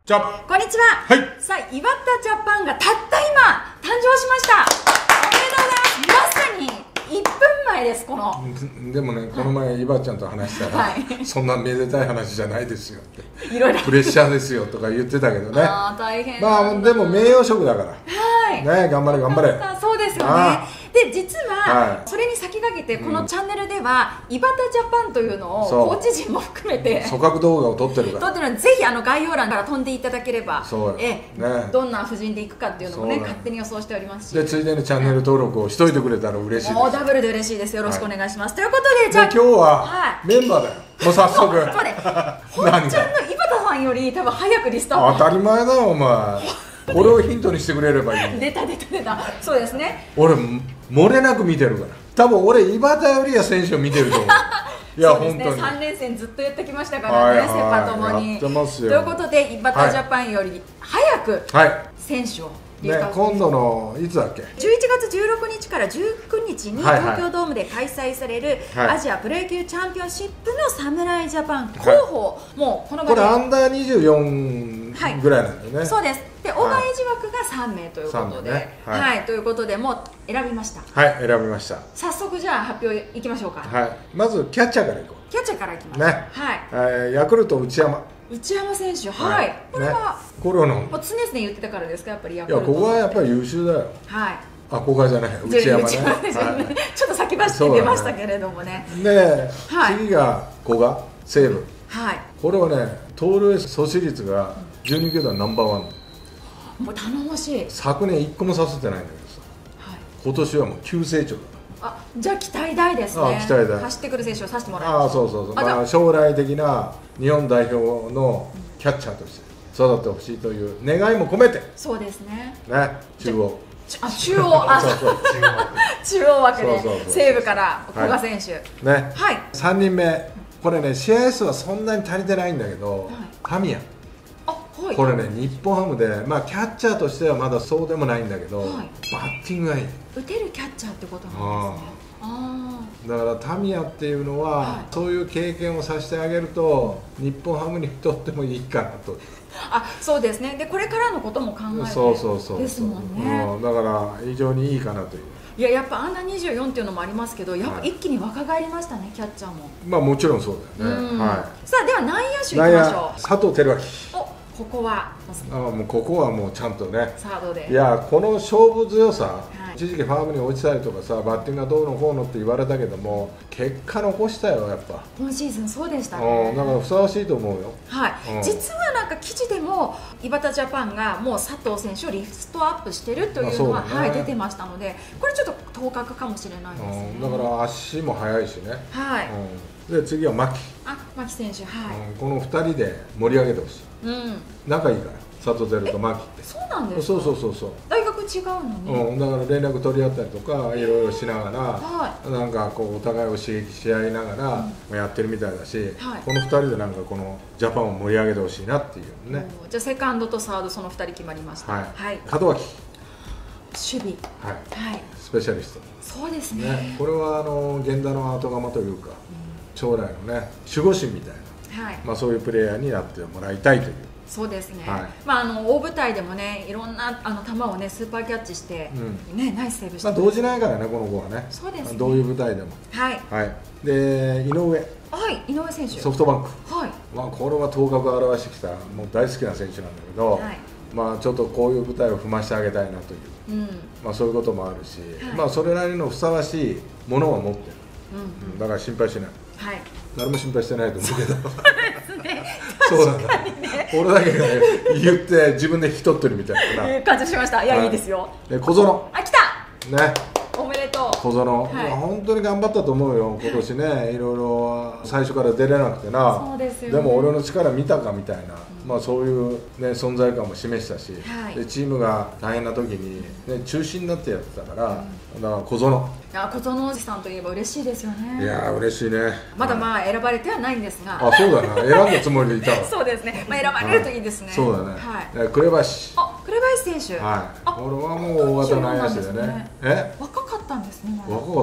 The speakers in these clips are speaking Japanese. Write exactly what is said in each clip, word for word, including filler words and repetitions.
じゃこんにちは。 はい。 さあ、岩田ジャパンがたった今誕生しました。おめでとうございます。まさにいっぷんまえです。このでもね、この前、イバちゃんと話したら、はい、そんなめでたい話じゃないですよっていろいろプレッシャーですよとか言ってたけどね。 あー大変。 まあでも名誉職だから、 はいね、頑張れ頑張れ。 そうですよね。で実はそれに先駆けてこのチャンネルではイバタジャパンというのをコーチ陣も含めて組閣動画を撮ってるから、 撮ってるので、ぜひあの概要欄から飛んでいただければ、えね、 どんな布陣でいくかっていうのもね勝手に予想しておりますし、 でついでにチャンネル登録をしといてくれたら嬉しいです。 もうダブルで嬉しいです。よろしくお願いします。ということで、じゃあ今日はメンバーだよ。もう早速。 そうね。本ちゃんの井端さんより多分早くリストアップ。 当たり前だよお前。これをヒントにしてくれればいい。 出た出た出た。そうですね。 俺漏れなく見てるから。多分俺井端よりは選手を見てると思う。いや本当に。 さん連戦ずっとやってきましたからね、セパともに。 やってますよ。 ということで井端ジャパンより早く選手を。 ね、今度のいつだっけ、 じゅういちがつじゅうろくにちからじゅうくにちに東京ドームで開催されるアジアプロ野球チャンピオンシップの侍ジャパン候補、はい、もうこの場でこれアンダーにじゅうよんぐらいなんだよね、はい、 そうです。でオーバーエイジ枠がさんめいということで、ね、はい、はい、ということでもう選びました。 はい、選びました。 早速じゃあ発表いきましょうか。 はい、まずキャッチャーからいこう。 キャッチャーからいきますね、はい、えー、ヤクルト内山内山選手、はい、はい、これは、ね、 これはの常々言ってたからですか、やっぱりヤクルト。 いや、ここはやっぱり優秀だよ。 はい。 あ、ここはじゃない、内山ね。 内山ですよね。はい、ちょっと先走って出ましたけれどもね。 で、はい、次が古賀、西武。 はい。 これはね、盗塁阻止率がじゅうにきゅうだんナンバーワン。 もう頼もしい。 昨年いっこもさせてないんだけどさ。はい。今年はもう急成長だ。 あ、じゃあ期待大ですね。 あ、期待大。 走ってくる選手をさせてもらいます。 あ、そうそうそう。まあ将来的な日本代表のキャッチャーとして育ってほしいという願いも込めて。 そうですね。 ね、中央。 あ、中央、あ、そうそう、中央枠で西武から古賀選手。 ね。 はい。 三人目、これね試合数はそんなに足りてないんだけど、タミヤ。これね、日本ハムで、まあキャッチャーとしてはまだそうでもないんだけど、バッティングがいい。 打てるキャッチャーってことなんですね。ああ、だからタミヤっていうのは、はい、そういう経験をさせてあげると日本ハムにとってもいいかなと。 あ、そうですね。でこれからのことも考えてそうそうそうですもんね、 うん、だから非常にいいかなという。 いや、やっぱアンダーにじゅうよんっていうのもありますけど、やっぱ一気に若返りましたね、キャッチャーも。 まあもちろんそうだよね、はい。 さあでは内野手いきましょう。 佐藤輝明。 お、ここはあ、もうここはもうちゃんとね、 サードで。 いや、この勝負強さ、はい、一時期ファームに落ちたりとかさ、バッティングがどうのこうのって言われたけども、結果残したよ、やっぱ今シーズンそうでしたね。 だからふさわしいと思うよ。 はい、実はなんか記事でも井端ジャパンがもう佐藤選手をリストアップしてるというのは、ね、はい、出てましたので、これちょっと当確かもしれないですね。 だから足も速いしね。 はい、 うん、で次は牧。 あ、牧選手、はい、 うん、このふたりで盛り上げてほしい。うん、仲いいから佐藤輝と牧って。 そうなんですか。 そうそうそうそう。 大学違うのに、 うん、だから連絡取り合ったりとかいろいろしながら、はい、なんかこうお互いを刺激し合いながらやってるみたいだし、うん、はい、このふたりでなんかこのジャパンを盛り上げてほしいなっていうね。 じゃあセカンドとサードそのふたり決まりました。はい、はい、 門脇。 守備、 はい、はい、スペシャリスト。 そうです ね, ね。これはあの源田の後釜というか、うん、将来のね守護神みたいな、はい、まあそういうプレイヤーになってもらいたいという。 そうですね、はい、まあ、あの大舞台でもね、いろんなあの球をねスーパーキャッチして、うん、ね、ナイスセーブして、 まあ動じないからね、この子はね。 そうですね、 どういう舞台でも。 はい、 はい、で井上、 はい、井上選手、 ソフトバンク、 はい、 まあこれは頭角を現してきた、もう大好きな選手なんだけど、はい、まあちょっとこういう舞台を踏ましてあげたいなという、うん、まあそういうこともあるし、はい、まあそれなりのふさわしいものは持ってる、うんうん、だから心配しない、はい、誰も心配してないと思うけど。そうなんだ、俺だけが言って自分で引き取ってるみたいな感じしました。いや、いいですよ。 で小園、 あ、来たね、 おめでとう。 小園、はい、本当に頑張ったと思うよ、今年ね、はい、いろいろ最初から出れなくてな。そうですよね。でも俺の力見たかみたいな、うん、まあそういう、ね、存在感も示したし、はい、でチームが大変な時に、ね、中心になってやってたから、うん、だから小園、 いや、小園おじさんといえば嬉しいですよね。 いや、嬉しいね。 まだまあ選ばれてはないんですが。 あ、そうだな、選んだつもりでいたわ。 そうですね、まあ選ばれるといいですね。 そうだね。はい。紅林。 あ、紅林選手。 はい。俺はもう大型内野手でね。 え？若かったんですね。 若かったんだよ。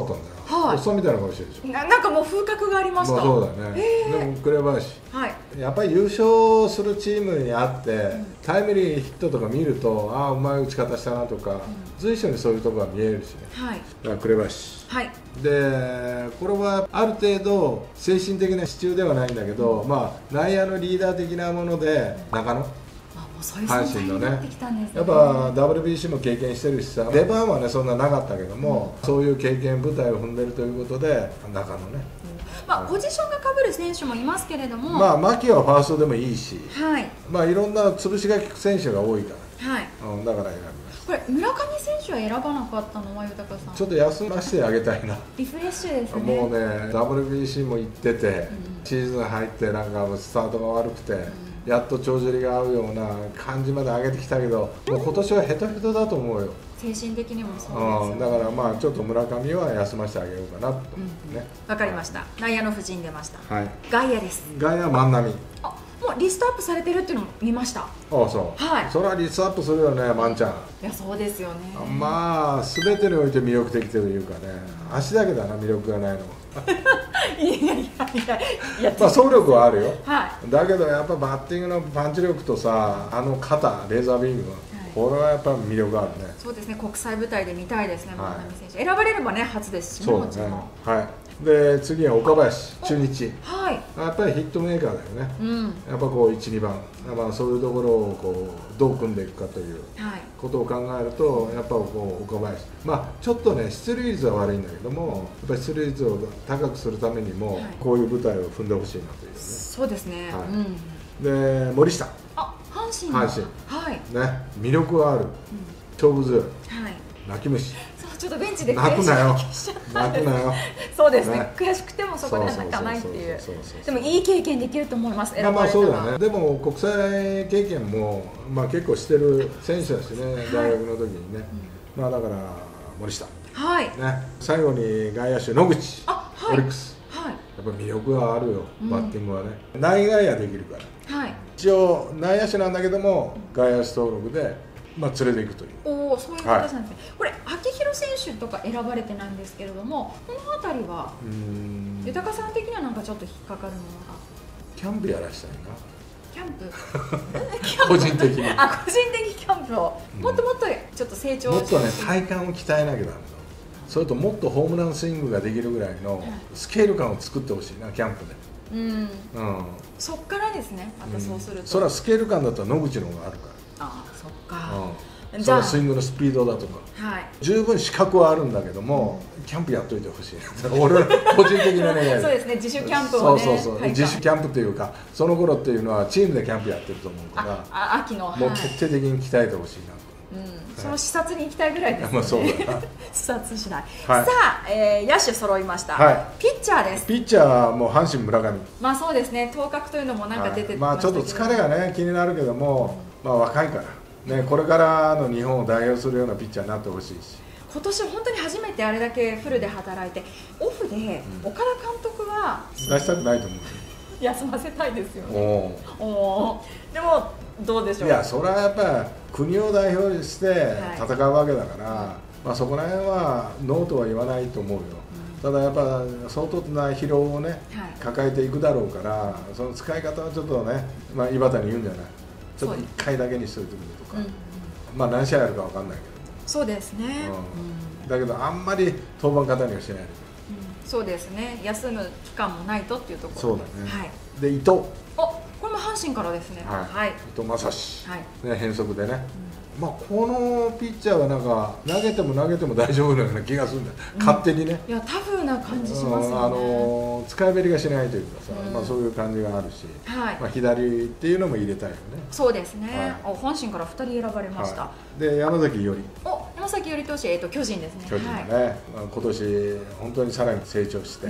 はい、 おっさんみたいな顔してるでしょ。 な, なんかもう風格がありました。 まあそうだね、えー、でも紅林、はい、やっぱり優勝するチームにあって、うん、タイムリーヒットとか見ると、ああうまい打ち方したなとか、うん、随所にそういうところが見えるしね、はい、だから紅林、はい、でこれはある程度精神的な支柱ではないんだけど、うん、まあ内野のリーダー的なもので中野、阪神のね、やっぱ ダブリュービーシー も経験してるしさ、出番はねそんななかったけども、うん、そういう経験、舞台を踏んでるということで、中野ね、 うん、まあ、ポジションがかぶる選手もいますけれども、 まあ、牧はファーストでもいいし、はい、まあいろんな潰しが効く選手が多いから、はい、うん、だから選びます。 これ、村上選手は選ばなかったのは、豊さん、 ちょっと休ませてあげたいな、 リフレッシュですね、 もうね、ダブリュービーシー も行ってて、うん、シーズン入って、なんかスタートが悪くて。うん、やっと帳尻が合うような感じまで上げてきたけど、もう今年はヘトヘトだと思うよ、 精神的にもそうですよね、 うん、だからまあちょっと村上は休ませてあげようかなと、 うん、ね、分かりました、内野の布陣出ました、はい、外野です。 外野万波、 あ、もうリストアップされてるっていうのも見ました。ああ、そう、はい、それはリストアップするよね、万ちゃん。 いや、そうですよね、 まあ全てにおいて魅力的というかね、足だけだな、魅力がないのいやいやいや、 まあ走力はあるよ、はい、だけどやっぱバッティングのパンチ力とさ、あの肩、レーザービーム、はい、これはやっぱり魅力あるね。 そうですね、国際舞台で見たいですね、万波選手、選ばれればね、初ですしね、もちろん。 はい、で次は岡林、中日、はい、やっぱりヒットメーカーだよね、うん、やっぱこういち、にばん、まあ、そういうところをこうどう組んでいくかということを考えると、やっぱこう岡林、まあ、ちょっとね、出塁率は悪いんだけども、やっぱり出塁率を高くするためにも、こういう舞台を踏んでほしいなというね。 そうですね、はい、 うん、で森下、 あ、阪神阪神、はい、ね、魅力がある、うん、勝負強い、はい、泣き虫、 ちょっとベンチで泣くなよ、泣くなよ、 そうですね、悔しくてもそこで泣かないっていう、でもいい経験できると思います、 まあまあそうだね、でも国際経験もまあ結構してる選手だしね、大学の時にね、まあだから森下、はい、ね、最後に外野手野口、オリックス、やっぱ魅力があるよ、バッティングはね、内外野できるから、一応内野手なんだけども外野手登録で。まあ連れていくという。 おお、そういう形なんですね。はい、これ秋広選手とか選ばれてなんですけれども、この辺りは豊さん的にはなんかちょっと引っかかるものが。 キャンプやらしたいな。 キャンプ。 個人的に。 あ、個人的キャンプを、もっともっとちょっと成長。 もっとね、体幹を鍛えなきゃダメだ。それともっとホームランスイングができるぐらいのスケール感を作ってほしいな、キャンプで。うん。うん。 そっからですね。またそうすると。 それはスケール感だったら野口の方があるから。 ああ、そっか、 うん、そのスイングのスピードだとか、はい、十分資格はあるんだけども、うん、キャンプやっといてほしい俺は個人的な願いそうですね、自主キャンプをね、 そうそうそう、自主キャンプというか、その頃っていうのはチームでキャンプやってると思うから、 あ、秋の、 もう徹底的に鍛えてほしいなと。 うん、その視察に行きたいぐらいですね。 まあそうだな。 視察しない。はい、さあ、えー、野手揃いました。はい、ピッチャーです。 ピッチャーはもう阪神村上。 まあそうですね。頭角というのもなんか出ててましたけど、まあちょっと疲れがね気になるけども、うん、まあ若いからね、これからの日本を代表するようなピッチャーになってほしいし。 今年本当に初めてあれだけフルで働いて、オフで岡田監督は、 うん、出したくないと思う。 休ませたいですよね。おお。でもどうでしょう。 いや、それはやっぱり国を代表して戦うわけだから、はい、まあそこら辺はノーとは言わないと思うよ。うん、ただやっぱ相当な疲労をね、はい、抱えていくだろうから、その使い方はちょっとね、まあ井端に言うんじゃない。ちょっといっかいだけにしといてくれとか、うん、まあ何試合あるかわかんないけど。 そうですね。 うん、だけどあんまり登板方にはしないで。 うん、そうですね。休む期間もないとっていうところ。 そうだね。はい。で伊藤。 お、これも阪神からですね。 はい。はい、伊藤将司。はい。ね、変則でね。うん、まあこのピッチャーはなんか投げても投げても大丈夫なような気がするんだよ。うん、勝手にね。 いや、タフな感じしますよね。 あの使いべりがしないというかさ、うん、まあそういう感じがあるし、はい、まあ左っていうのも入れたいよね。 そうですね。はい、阪神からふたり選ばれました。はい、で山崎伊織。 お、山崎伊織投手、えっと巨人ですね。 巨人がね、はい、今年本当にさらに成長して、うん、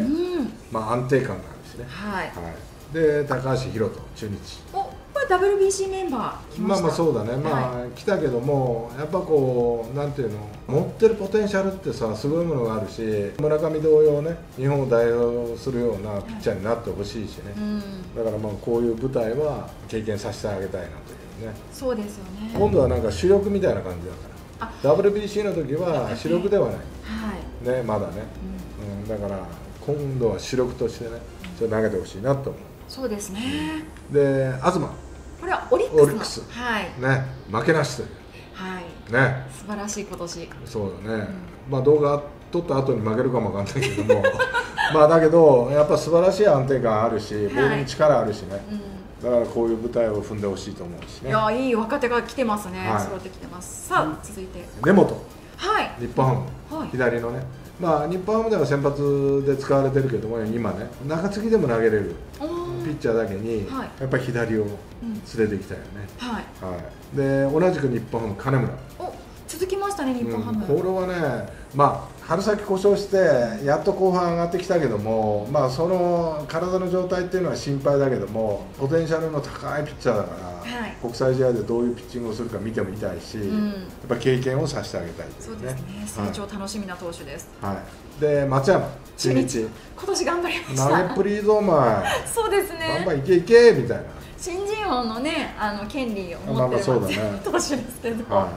まあ安定感があるしね。はい。はい。で高橋宏斗中日。 お、これ ダブリュービーシー メンバー来ました。 まあまあそうだね。まあ、はい、来たけどもやっぱこうなんていうの、持ってるポテンシャルってさすごいものがあるし、村上同様ね日本を代表するようなピッチャーになってほしいしね。はい、うん、だからまあこういう舞台は経験させてあげたいなというね。 そうですよね。 今度はなんか主力みたいな感じだから。ダブリュービーシー の時は主力ではない。はい。ね、まだね。うん、 ん、だから今度は主力としてね、ちょっと投げてほしいなと思う。 そうですね。 で、東、 これはオリックスの、 オリックス、 はい、 ね、負けなしという、 はい、 ね、 素晴らしい今年。 そうだね、うん、まあ動画撮った後に負けるかもわかんないけどもまあだけどやっぱ素晴らしい安定感あるし、ボールに力あるしね、うん、だからこういう舞台を踏んでほしいと思うしね。 いや、いい若手が来てますね、 はい、 揃ってきてます。さあ続いて根本、 はい、 日本ハム、はい、左のね、まあ日本ハムでは先発で使われてるけども、今ね中継ぎでも投げれるピッチャーだけに、はい、やっぱり左を連れてきたよね、うん、はい、はい、で同じく日本ハム金村、 お、続きましたね日本ハム、 うん、これはね、まあ春先故障してやっと後半上がってきたけども、まあその体の状態っていうのは心配だけども、ポテンシャルの高いピッチャーだから、はい、国際試合でどういうピッチングをするか見てもみたいし、うん、やっぱ経験をさせてあげたい、ね、 そうですね、成長楽しみな投手です。 はい、で松山中日、今年頑張りました。 投げっぷりいいぞお前そうですね、 バンバンいけいけみたいな、 新人王のね、あの権利を持ってる松山投手ですけど、 はい、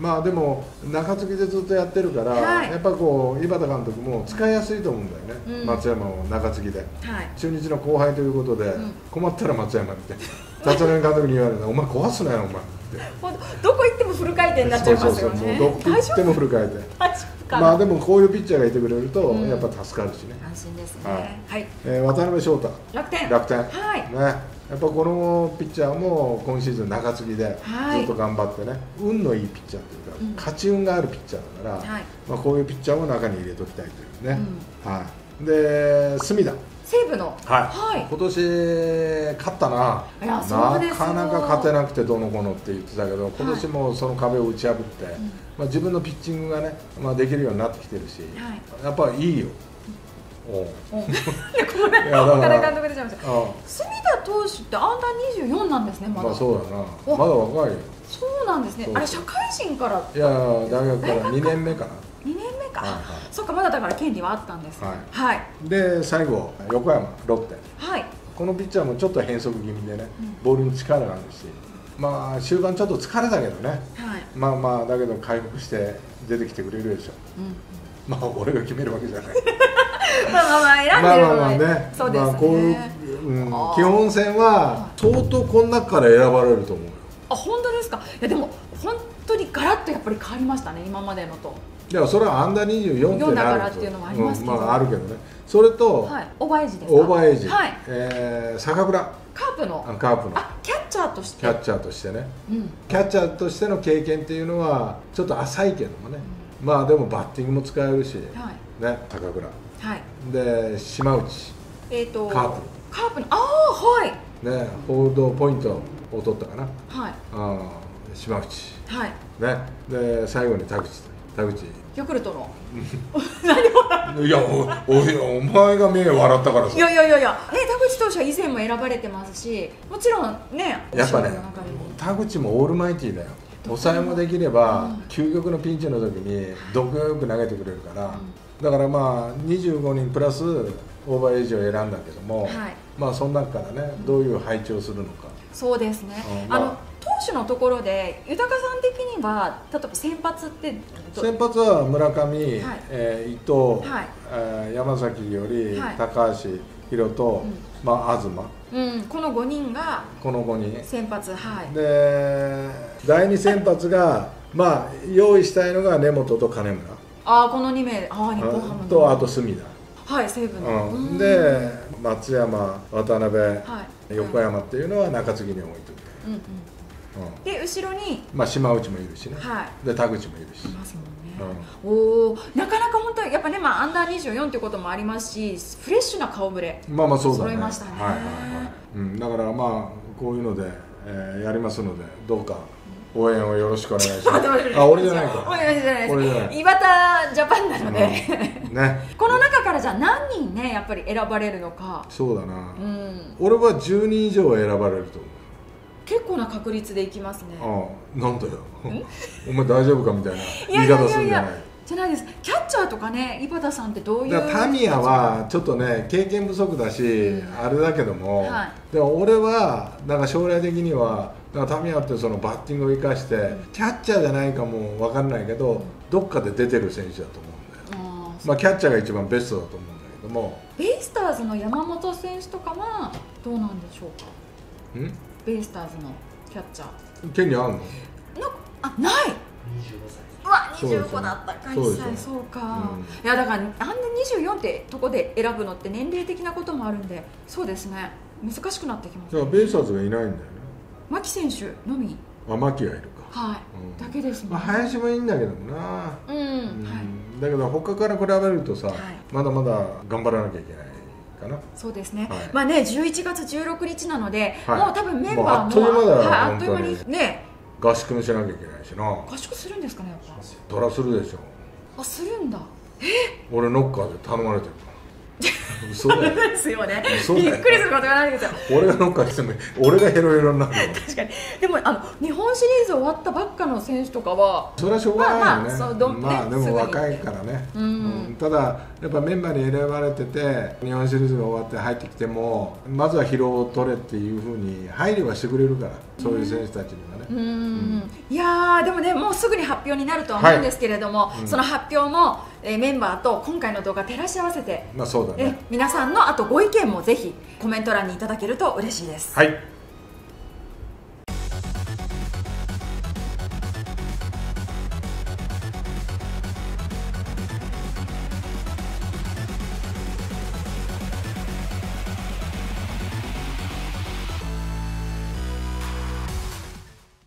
まあでも中継ぎでずっとやってるから、はい、やっぱこう井端監督も使いやすいと思うんだよね、うん、松山を中継ぎで、はい、中日の後輩ということで、うん、困ったら松山って立浪監督に言われたら「お前壊すなよお前」ってどこ行ってもフル回転になっちゃいますよね。 そうそうそう、もうどこ行ってもフル回転。まあでもこういうピッチャーがいてくれるとやっぱ助かるしね、 うん、安心ですね。はい、 えー、渡辺翔太、 楽天、 楽天、 はい、 ね、やっぱこのピッチャーも今シーズン中継ぎでずっと頑張ってね、はい、運のいいピッチャーというか、うん、勝ち運があるピッチャーだから、はい、まあこういうピッチャーを中に入れときたいというね、うん、はい、で隅田、 西武の、 はい、はい、今年勝ったな、 いや、そうですよ、 なかなか勝てなくてどうのこうのって言ってたけど、今年もその壁を打ち破って、はい、まあ、自分のピッチングがね、まあ、できるようになってきてるし、はい、やっぱりいいよ。おおいや、岡田監督出ちゃいました。隅田投手ってアンダーにじゅうよんなんですね、まだ。 まあそうだな、まだ若いよ。 そうなんですね。あれ社会人から。 いや、大学からにねんめかな。 にねんめか、はい、はい、そっか、まだだから権利はあったんです、はい、はい、 で最後横山、ロッテ、 はい、 このピッチャーもちょっと変則気味でね、うん、ボールに力があるし、まあ終盤ちょっと疲れたけどね、はい、まあまあだけど回復して出てきてくれるでしょ、うん、まあ俺が決めるわけじゃないまあまあまあ選んでるのは、まあまあまあね、そうですね、まあこういう、うん、基本戦は相当この中から選ばれると思うよ。あ、本当ですか。いやでも本当にガラッとやっぱり変わりましたね、今までのと。いや、それはアンダーにじゅうよんってなるっていうのもありますけど、うん、まああるけどね。それと、はい、オーバーエイジですか。オーバーエイジ、はい、えー、坂倉、カープの、あ、カープの、あ、キャッチャーとして、キャッチャーとしてね、うん、キャッチャーとしての経験っていうのはちょっと浅いけどもね、うん、まあでもバッティングも使えるし、はい、ね、坂倉、はい、で島内、えーとカープ、カープの、ああ、はい、ね、ホールドポイントを取ったかな、はい、あ、島内、はい、ね、で最後に田口、田口、ヤクルトの何をいや、おおお前が目笑ったからさ。いやいやいやいや、ね、田口投手は以前も選ばれてますし、もちろんね、やっぱね、田口もオールマイティーだよ。抑えもできれば、うん、究極のピンチの時にどこよく投げてくれるから、うん、だからまあにじゅうごにんプラスオーバーエイジを選んだけども、はい、まあその中からね、どういう配置をするのか。そうですね、うん、まあ、あの投手のところで豊さん的には例えば先発って先発は村上、はい、えー、伊藤、はい、えー、山崎より、はい、高橋宏と、うん、まあ、東、うん、このごにんがこのごにん先発、はい、でだいに先発がまあ用意したいのが根本と金村、ああ、このにめい、ああ、日本ハムと、あと隅田、はい、西武の、うん、で松山、渡辺、はい、横山っていうのは中継ぎに置いておいて、うんうん、うん、で後ろに、まあ、島内もいるしね、はい、で田口もいるし、いますもんね、うん、おお、なかなか本当にやっぱね、まあ、アンダーにじゅうよんということもありますし、フレッシュな顔ぶれ、まあまあそうだね、揃いましたね、はいはいはい、うん、だからまあこういうので、えー、やりますので、どうか応援をよろしくお願いします。あ、俺じゃないか。俺じゃないです。岩田ジャパンなので、うん、ね。この中からじゃあ何人ね、やっぱり選ばれるのか。そうだな。うん、俺はじゅうにん以上は選ばれると思う。結構な確率でいきますね。ああ、なんだよ。お前大丈夫かみたいな言い方するんじゃない。じゃないです。キャッチャーとかね、井端さんってどういう。タミヤはちょっとね、経験不足だし、うん、あれだけども、はい、でも俺はなんか将来的には、だからタミヤってそのバッティングを生かして、うん、キャッチャーじゃないかも分かんないけど、うん、どっかで出てる選手だと思うんだよ。あ、まあキャッチャーが一番ベストだと思うんだよ。 ども、 ベイスターズの山本選手とかはどうなんでしょうか。んベイスターズのキャッチャー権利あるの？ あ、ない。にじゅうごさい。うわ、にじゅうごだったか。そうそうか、うん、いやだからあんなにじゅうよんってとこで選ぶのって年齢的なこともあるんで、そうですね、難しくなってきます。 だからベイスターズがいないんだよね。 牧選手のみ。 あ、牧がいるか。 はい、うん、だけですね。 まあ、林もいいんだけどもな。うん、うん、はい、だけど他から比べるとさ、はい、まだまだ頑張らなきゃいけないかな。 そうですね、はい、まあね、じゅういちがつじゅうろくにちなので、はい、もう多分メンバーもあっという間だよ、 はい、あっという間にね、 合宿もしなきゃいけないしな。 合宿するんですかね、やっぱ。 そらするでしょ。 あ、するんだ。え俺ノッカーで頼まれてるから。嘘だよ。 ですよね。びっくりすることがないですよ。 俺がノッカーしても俺がヘロヘロになるの。 確かに。でもあの日本シリーズ終わったばっかの選手とかは、 それはしょうがないよね。まあ、まあ、まあ、でも若いからね。うん、ただやっぱメンバーに選ばれてて、日本シリーズが終わって入ってきても、まずは疲労を取れっていうふうに配慮はしてくれるから、そういう選手たちにはね。うん、うん、 いやー、でもね、もうすぐに発表になるとは思うんですけれども、はい、うん、その発表も、えー、メンバーと今回の動画照らし合わせて、 まあそうだね、 え皆さんのあとご意見もぜひコメント欄にいただけると嬉しいです。 はい。